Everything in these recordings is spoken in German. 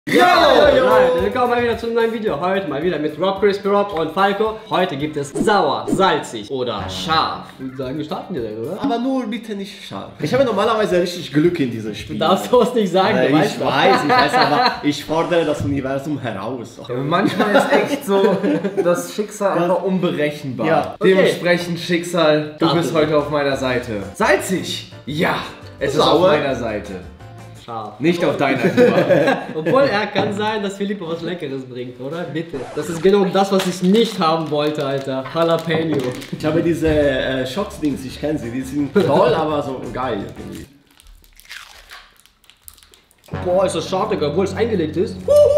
Willkommen mal wieder zu einem neuen Video. Heute mal wieder mit Rob, Crispy Rob und Falco. Heute gibt es sauer, salzig oder scharf. Ich würde sagen, wir starten direkt, oder? Aber nur bitte nicht scharf. Ich habe normalerweise richtig Glück in diesem Spiel. Du darfst sowas nicht sagen, du weißt ich weiß, aber ich fordere das Universum heraus. Ja, manchmal ist echt so das Schicksal einfach unberechenbar. Ja. Okay. Dementsprechend Schicksal, du bist heute auf meiner Seite. Salzig! Ja, es ist auf Sauer? meiner Seite. Scharf. Nicht auf deiner. Obwohl er kann sein, dass Filippo was Leckeres bringt, oder? Bitte. Das ist genau das, was ich nicht haben wollte, Alter. Jalapeno. Ich habe diese Shots-Dings, ich kenne sie, die sind toll, aber so geil irgendwie. Boah, ist das scharf, Digga, obwohl es eingelegt ist.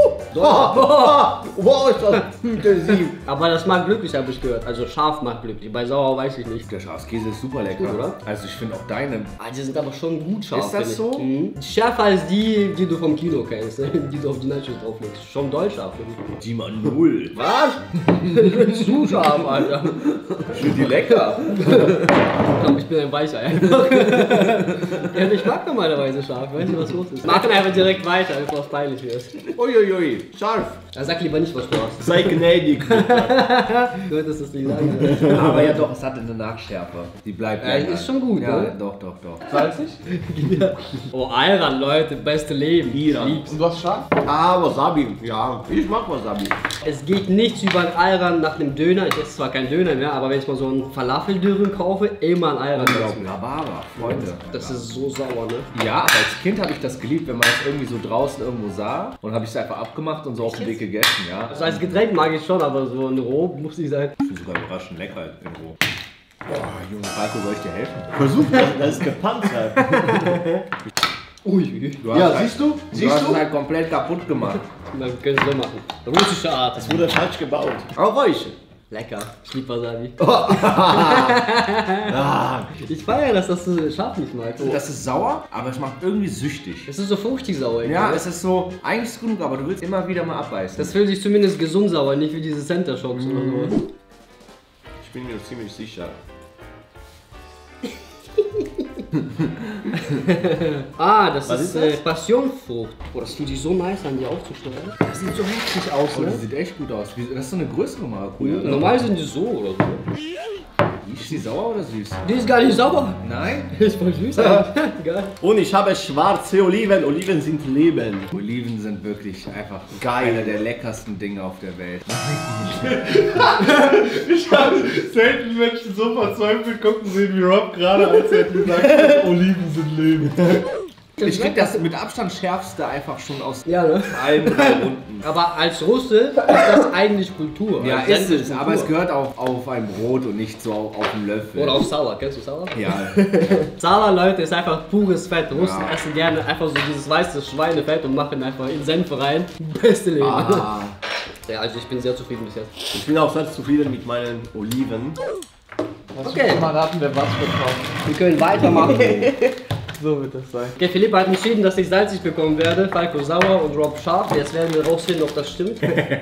Wow, ist das intensiv. Aber das macht glücklich, habe ich gehört. Also scharf macht glücklich. Bei sauer weiß ich nicht. Der Schafskäse ist super lecker, Gut, oder? Also ich finde auch deine. Ah, die sind aber schon gut scharf. Ist das finde so? ich. Mhm. Schärfer als die du vom Kino kennst, die du auf die Nachos drauflegst. Schon doll scharf, finde ich. Die mal null. Was? Zu scharf, Alter. Ich finde die lecker. Komm, ich bin ein Weicher einfach. Ja, ich mag normalerweise scharf, ich weiß nicht, was los ist. Mach einfach direkt weiter, bevor es peinlich wird. Uiuiui, scharf. Ja, sag lieber nicht, was du hast. Sei gnädig. Du hättest das nicht sagen. Aber ja doch, es hat eine Nachschärfe. Die bleibt Ja, ist schon gut, ja, ne? doch. Salzig? Oh, Ayran, Leute, beste Leben. Ayran. Ich lieb's. Und du hast scharf? Ah, Wasabi. Ja, ich mag Wasabi. Es geht nichts über ein Ayran nach einem Döner. Ich esse zwar keinen Döner mehr, aber wenn ich mal so einen Falafeldürren kaufe, immer ein Ayran dazu. Rhabarber, Freunde. Das ist so sauer, ne? Ja, aber als Kind habe ich das geliebt, wenn man das irgendwie so draußen irgendwo sah und habe ich es einfach abgemacht und so auf den Weg gegessen, ja. Also als Getränk mag ich schon, aber so ein Roh muss ich sagen. Ich finde sogar überraschend lecker in Roh. Boah, Junge, Falco, soll ich dir helfen? Versuch das ist gepanzert. Ui, Du hast Ja, halt, siehst du? Du Siehst hast du? es halt komplett kaputt gemacht. wir können es so machen. Russische Art. Es wurde falsch gebaut. Aber Räuche. Lecker. Ich lieb Wasabi. Ah, Ich feiere, dass das so scharf nicht magst. Das ist sauer, aber es macht irgendwie süchtig. Es ist so fruchtig sauer. Ja, irgendwie. es ist so, eigentlich ist es genug, aber du willst immer wieder mal abbeißen. Das fühlt sich zumindest gesund sauer, nicht wie diese Center Shocks oder so. ich bin mir ziemlich sicher. Ah, das Was ist ist das? Passionsfrucht. Boah, das fühlt sich so nice an, die aufzustellen. Das sieht so heftig aus, Oh, ne? das sieht echt gut aus. Das ist so eine größere Maracuja. oder? Normal sind die so oder so. Ist die sauer oder süß? Die ist gar nicht sauer. Nein? Die ist voll süß. Geil. Und ich habe schwarze Oliven. Oliven sind Leben. Oliven sind wirklich einfach Geil. einer der leckersten Dinge auf der Welt. Ich habe selten Menschen so verzweifelt gucken sehen wie Rob gerade, als er gesagt Oliven sind Leben. Ich krieg das mit Abstand schärfste einfach schon aus Ja, ne? allen drei Runden. Aber als Russe ist das eigentlich Kultur. Ja, Als ist Senf es, aber es gehört auch auf ein Brot und nicht so auf einen Löffel. Oder auf Sauer. Kennst du Sauer? Ja, Sauer, Leute, ist einfach pures Fett. Russen Ja. essen gerne einfach so dieses weiße Schweinefett und machen einfach in Senf rein. Beste Leben. ah, Ja, also ich bin sehr zufrieden bis jetzt. Ich bin auch sehr zufrieden mit meinen Oliven. Okay. Mal raten, wer was bekommt. Wir können weitermachen. So wird das sein. Okay, Philipp hat entschieden, dass ich salzig bekommen werde, Falco sauer und Rob scharf. Jetzt werden wir rausfinden, ob das stimmt.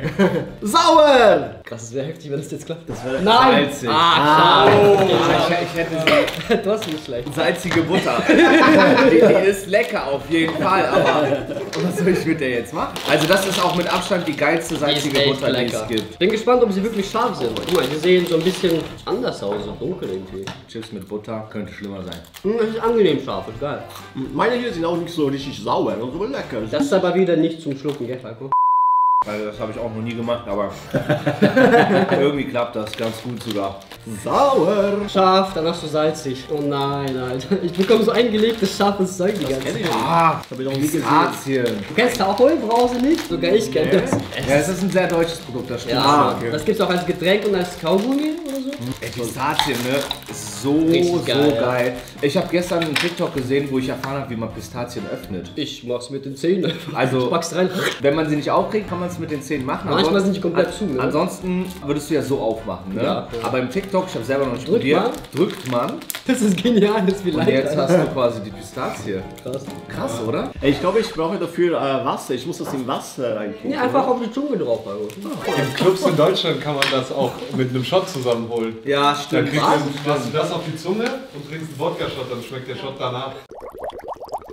Sauer! Krass, es wäre heftig, wenn das jetzt klappt. Das wäre Nein! salzig. Ah, schade. Okay, ich hätte das ist nicht schlecht. salzige Butter. Die ist lecker auf jeden Fall, aber was soll ich mit der jetzt machen? Also das ist auch mit Abstand die geilste salzige echt Butter, die es gibt. Bin gespannt, ob sie wirklich scharf sind. Guck mal, die sehen so ein bisschen anders aus, so dunkel irgendwie. Chips mit Butter könnte schlimmer sein. Das ist angenehm scharf, ist geil. Meine hier sind auch nicht so richtig sauer und so lecker. Das ist aber wieder nicht zum Schlucken, gell, Falco? Also das habe ich auch noch nie gemacht, aber irgendwie klappt das ganz gut sogar. Sauer! Scharf, dann hast du salzig. Oh nein, Alter. Ich bekomme so eingelegtes, scharfes Zeug die ganze Zeit. Ah, Hab ich noch nie gesehen. Pistazien. Du kennst Tafelbrause nicht? Sogar ich kenne das. Ja, es ist ein sehr deutsches Produkt, das stimmt. Ja, schon. das gibt's auch als Getränk und als Kaugummi oder so. Ey, Pistazien, ne? Ist so, Richtig geil, ja. geil. Ich habe gestern einen TikTok gesehen, wo ich erfahren habe, wie man Pistazien öffnet. Ich mach's mit den Zähnen. Also- ich pack's rein. Wenn man sie nicht aufkriegt, kann man es mit den Zähnen machen. Manchmal sind die komplett zu, ne? Ansonsten würdest du ja so aufmachen, ne? Ja. Aber im TikTok, ich habe selber noch nicht Drückt probiert, man? drückt man Das ist genial, das ist wie und leicht. jetzt hast du quasi die Pistazie. Krass. Krass, oder? Ey, ich glaube, ich brauche dafür Wasser. Ich muss das in Wasser reintun. Nee, einfach auf die Zunge drauf, Alter. In Clubs in Deutschland kann man das auch mit einem Shot zusammenholen. Ja, Dann stimmt. kriegst du das auf die Zunge und trinkst einen Wodka-Shot, dann schmeckt der Shot danach.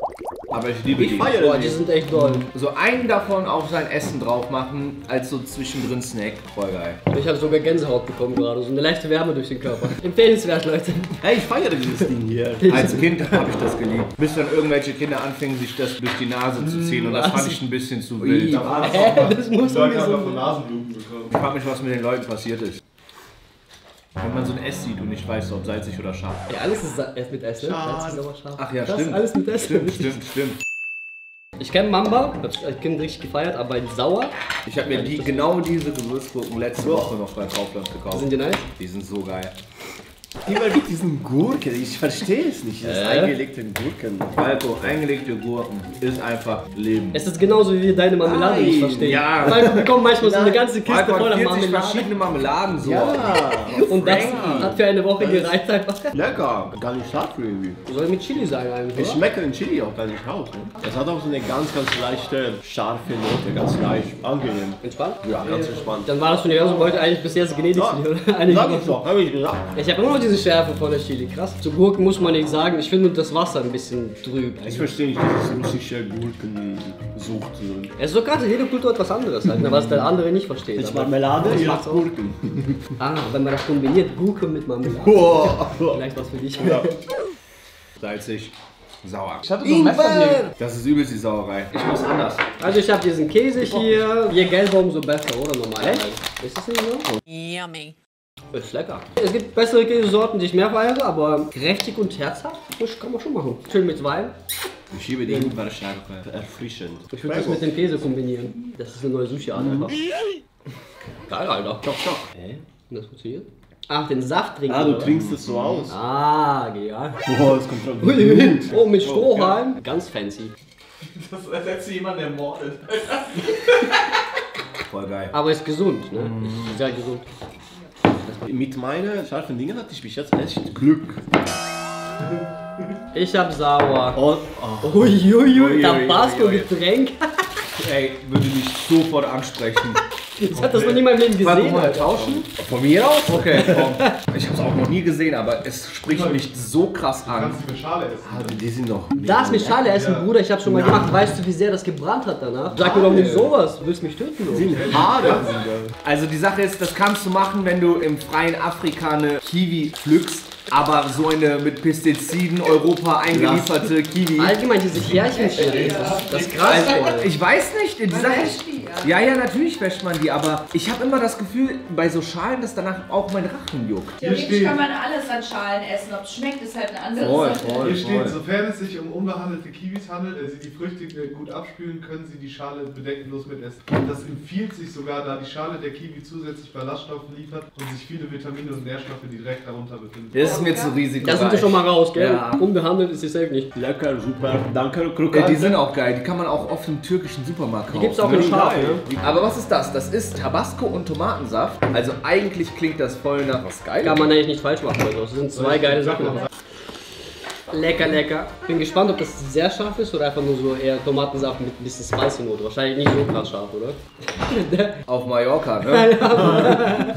Aber ich liebe die. feiere Boah, die sind echt doll. So einen davon auf sein Essen drauf machen, als so zwischendrin Snack. Voll geil. Ich habe sogar Gänsehaut bekommen gerade, so eine leichte Wärme durch den Körper. Empfehlenswert, Leute. Hey, ich feiere dieses Ding hier. Als Kind habe ich das geliebt. Bis dann irgendwelche Kinder anfingen, sich das durch die Nase zu ziehen und das fand ich ein bisschen zu wild. Das muss Die Leute haben ungesund davon sein. Nasenbluten bekommen. Ich frage mich, was mit den Leuten passiert ist. Wenn man so ein Ess sieht und nicht weiß, ob salzig oder scharf. Ja, alles ist mit Essen. Salz ist aber scharf. Ach ja, Das stimmt. ist alles mit Essen. Stimmt. Ich kenne Mamba, hab's als Kind richtig gefeiert, aber in sauer. Ich habe mir genau diese Gewürzgurken letzte Woche noch bei Kaufland gekauft. Sind die nice? Die sind so geil. Immer mit diesen Gurken, ich verstehe es nicht. Das eingelegten Gurken. Falco, eingelegte Gurken ist einfach Leben. Es ist genauso wie deine Marmelade, die ich Nein, verstehe. ja. Weil wir bekommen manchmal so eine ganze Kiste Falco voller hat 40 Marmelade. verschiedene Marmeladensorten. Ja, Und das Frankie. hat für eine Woche gereicht einfach. lecker. Gar nicht scharf irgendwie. Soll mit Chili sein eigentlich, Ich oder? schmecke den Chili auch gar nicht raus. Ne? Es hat auch so eine ganz leichte, scharfe Note, ganz leicht. Angenehm. Entspannt? Ja, ganz entspannt. Dann war das Universum heute eigentlich bis jetzt gnädig Ja, zu dir, oder? Eigentlich sag ich doch, hab ich gesagt. Ich habe immer noch diese Schärfe von der Chili, krass. Zu Gurken muss man nicht sagen, ich finde das Wasser ein bisschen trüb. Ich verstehe nicht, dass es russische Gurkensucht sind. Es ist so krass, jede Kultur hat was anderes halt, ne, was der andere nicht versteht. Ich aber- Marmelade, das ihr macht's habt auch. Gurken. Wenn man das kombiniert, Gurke mit Marmelade. Boah. Vielleicht was für dich. Salzig, sauer. Ich hatte so ein Messer hier. Das ist übelst die Sauerei. Ich mach's anders. Also ich habe diesen Käse hier. Je gelber, umso besser, oder? Normal. Ist das nicht so? Yummy. Ist lecker. Es gibt bessere Käsesorten, die ich mehr feiere, aber kräftig und herzhaft, das kann man schon machen. Schön mit Wein. Ich schiebe die Ingwer-Schärfe. Erfrischend. Ich würde das mit dem Käse kombinieren. Das ist eine neue Sushi-Art einfach. Geil, Alter. Doch. Hä? Das funktioniert? Ach, den Saft trinken. Ah, du oder? trinkst es so aus. Ah, genial. Boah, es kommt schon. Oh, mit Strohhalm. Ganz fancy. Das ist, als hättest du jemanden ermordet. Voll geil. Aber ist gesund, ne? Ist sehr gesund. Mit meinen scharfen Dingen hatte ich bis jetzt echt Glück. Ich hab sauer. Und, oh. Uiuiui, Tabasco-Getränk. Ey, würde mich sofort ansprechen. Ich hab das noch nie in meinem Leben Wollen wir gesehen. mal Alter. tauschen? Von mir aus? Okay, komm. Ich hab's auch noch nie gesehen, aber es spricht mich so krass Du an. kannst es mit Schale essen. Ah, die sind noch. Das mit Schale essen, Ja. Bruder, ich hab schon mal gemacht. Weißt du, wie sehr das gebrannt hat danach? Sag mir doch nicht sowas. Du willst mich töten, Die oder? sind Haare. Also die Sache ist, das kannst du machen, wenn du im freien Afrika eine Kiwi pflückst. Aber so eine mit Pestiziden Europa eingelieferte Kiwi. Allgemein diese Härchenschere, das ist krass. Also, ich weiß nicht, die Sache ist, ja, natürlich wäscht man die, aber ich habe immer das Gefühl, bei so Schalen, dass danach auch mein Rachen juckt. Hier Theoretisch steht- kann man alles an Schalen essen. Ob es schmeckt, ist halt eine andere Voll, Sache. voll. Hier steht, sofern es sich um unbehandelte Kiwis handelt, sie die Früchte gut abspülen, können sie die Schale bedenkenlos mitessen. Das empfiehlt sich sogar, da die Schale der Kiwi zusätzlich Ballaststoffe liefert und sich viele Vitamine und Nährstoffe, die direkt darunter befinden. Das ist mir zu risikoreich. Da sind wir schon mal raus, gell? Ja. Unbehandelt ist die safe nicht. Lecker, super. Danke, Ja, Krokante. die sind auch geil, die kann man auch oft im türkischen Supermarkt kaufen. Die gibt's auch ne? in scharf, geil. ne? Aber was ist das? Das ist Tabasco und Tomatensaft. Also eigentlich klingt das voll nach was Geiles. Kann man eigentlich nicht falsch machen. Also. Das sind zwei geile Sachen. Lecker, lecker. Bin gespannt, ob das sehr scharf ist oder einfach nur so eher Tomatensaft mit ein bisschen spicy Note. Wahrscheinlich nicht so krass scharf, oder? Auf Mallorca, ne?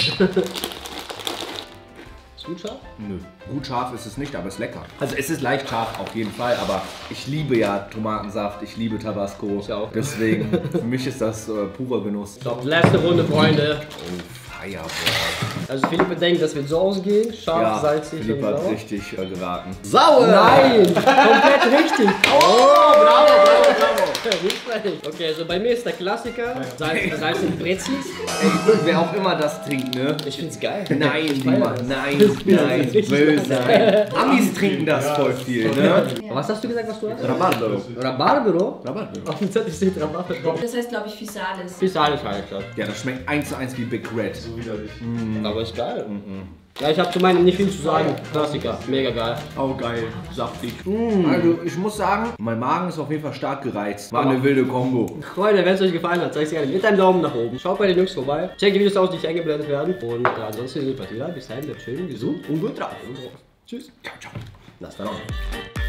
Ist gut scharf? Nö. Gut scharf ist es nicht, aber es ist lecker. Also es ist leicht scharf auf jeden Fall, aber ich liebe ja Tomatensaft, ich liebe Tabasco. Ich auch. Deswegen, für mich ist das purer Genuss. So, letzte Runde, Freunde. Oh, Fireball. Also Philipp denkt, das wird so ausgehen. Scharf, Ja, salzig und Philipp hat sauer. richtig geraten. Sauer! Nein! Komplett richtig! Oh, bravo, bravo, bravo. Nicht schlecht. Okay, also bei mir ist der Klassiker Salz und Brezis. Ey, wer auch immer das trinkt, ne? Ich find's geil. Nein, Ich feier niemand, das. nein, richtig böse. Amis trinken das voll viel, ne? Was hast du gesagt, was du hast? Rhabarber. Rhabarbero? Rhabarber. Auf dem Zettel steht Rhabarbero. Das heißt, glaube ich, Physalis. Bis alles heißt das. Ja, das schmeckt 1:1 wie Big Red. So widerlich. Aber ist geil. Ja, ich habe zu meinem nicht viel zu sagen. Klassiker. Mega geil. Auch geil, saftig. Also ich muss sagen, mein Magen ist auf jeden Fall stark gereizt. War eine wilde Kombo. Freunde, wenn es euch gefallen hat, zeigt es gerne mit einem Daumen nach oben. Schaut bei den Jungs vorbei. Checkt die Videos aus, die nicht eingeblendet werden. Und ansonsten sind wir wieder. Bis dahin, bleibt schön gesund und gut drauf. Tschüss. Ciao, ciao. Hasta luego.